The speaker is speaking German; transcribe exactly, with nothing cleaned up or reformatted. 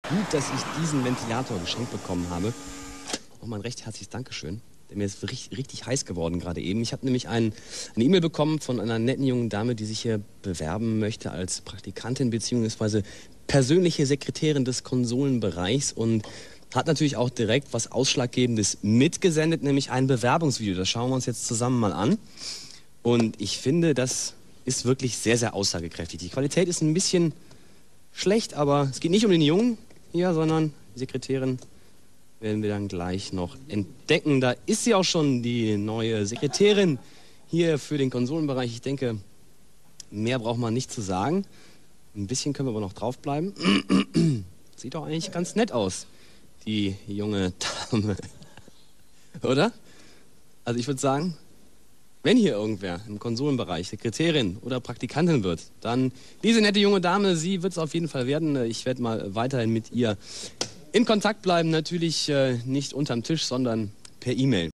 gut, dass ich diesen Ventilator geschenkt bekommen habe. Nochmal ein recht herzliches Dankeschön. Der mir ist richtig, richtig heiß geworden gerade eben. Ich habe nämlich ein, eine E-Mail bekommen von einer netten jungen Dame, die sich hier bewerben möchte als Praktikantin bzw. persönliche Sekretärin des Konsolenbereichs und hat natürlich auch direkt was Ausschlaggebendes mitgesendet, nämlich ein Bewerbungsvideo. Das schauen wir uns jetzt zusammen mal an. Und ich finde, das ist wirklich sehr, sehr aussagekräftig. Die Qualität ist ein bisschen schlecht, aber es geht nicht um den Jungen hier, sondern die Sekretärin werden wir dann gleich noch entdecken. Da ist sie auch schon, die neue Sekretärin hier für den Konsolenbereich. Ich denke, mehr braucht man nicht zu sagen. Ein bisschen können wir aber noch draufbleiben. Sieht doch eigentlich ganz nett aus, die junge Dame. Oder? Also ich würde sagen, wenn hier irgendwer im Konsolenbereich Sekretärin oder Praktikantin wird, dann diese nette junge Dame, sie wird es auf jeden Fall werden. Ich werde mal weiterhin mit ihr in Kontakt bleiben, natürlich äh, nicht unterm Tisch, sondern per E-Mail.